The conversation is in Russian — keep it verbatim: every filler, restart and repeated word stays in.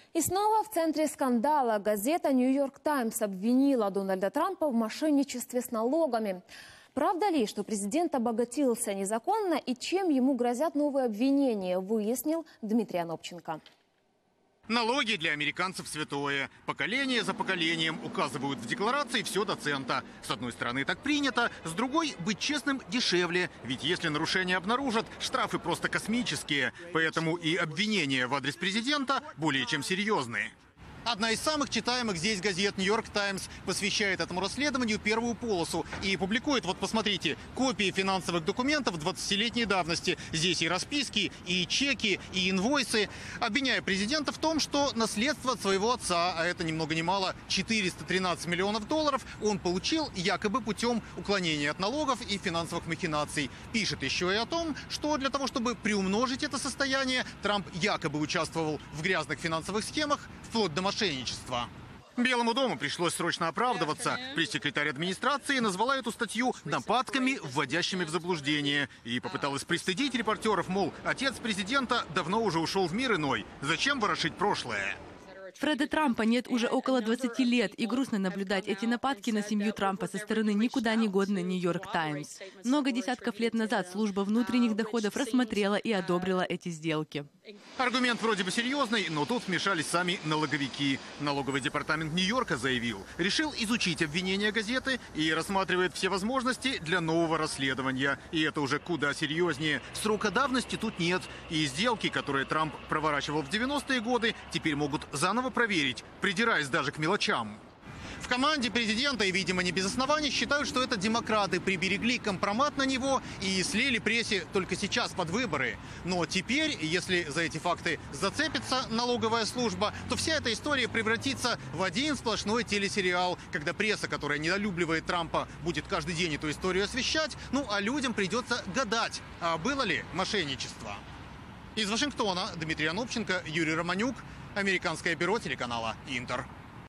И снова в центре скандала газета «Нью-Йорк Таймс» обвинила Дональда Трампа в мошенничестве с налогами. Правда ли, что президент обогатился незаконно и чем ему грозят новые обвинения, выяснил Дмитрий Анопченко. Налоги для американцев святое. Поколение за поколением указывают в декларации все до цента. С одной стороны так принято, с другой быть честным дешевле. Ведь если нарушения обнаружат, штрафы просто космические. Поэтому и обвинения в адрес президента более чем серьезные. Одна из самых читаемых здесь газет «Нью-Йорк Таймс» посвящает этому расследованию первую полосу и публикует, вот посмотрите, копии финансовых документов двадцатилетней давности. Здесь и расписки, и чеки, и инвойсы, обвиняя президента в том, что наследство от своего отца, а это ни много ни мало четыреста тринадцать миллионов долларов, он получил якобы путем уклонения от налогов и финансовых махинаций. Пишет еще и о том, что для того, чтобы приумножить это состояние, Трамп якобы участвовал в грязных финансовых схемах, вплоть до мошенничества. Белому дому пришлось срочно оправдываться. Пресс-секретарь администрации назвала эту статью нападками, вводящими в заблуждение. И попыталась пристыдить репортеров, мол, отец президента давно уже ушел в мир иной. Зачем ворошить прошлое? Фреда Трампа нет уже около двадцати лет, и грустно наблюдать эти нападки на семью Трампа со стороны никуда не годной «Нью-Йорк Таймс». Много десятков лет назад служба внутренних доходов рассмотрела и одобрила эти сделки. Аргумент вроде бы серьезный, но тут вмешались сами налоговики. Налоговый департамент Нью-Йорка заявил, решил изучить обвинения газеты и рассматривает все возможности для нового расследования. И это уже куда серьезнее. Срока давности тут нет. И сделки, которые Трамп проворачивал в девяностые годы, теперь могут заново проверить, придираясь даже к мелочам. В команде президента, и, видимо, не без оснований, считают, что это демократы приберегли компромат на него и слили прессе только сейчас под выборы. Но теперь, если за эти факты зацепится налоговая служба, то вся эта история превратится в один сплошной телесериал, когда пресса, которая недолюбливает Трампа, будет каждый день эту историю освещать, ну а людям придется гадать, а было ли мошенничество. Из Вашингтона Дмитрий Анопченко, Юрий Романюк, Американское бюро телеканала «Интер».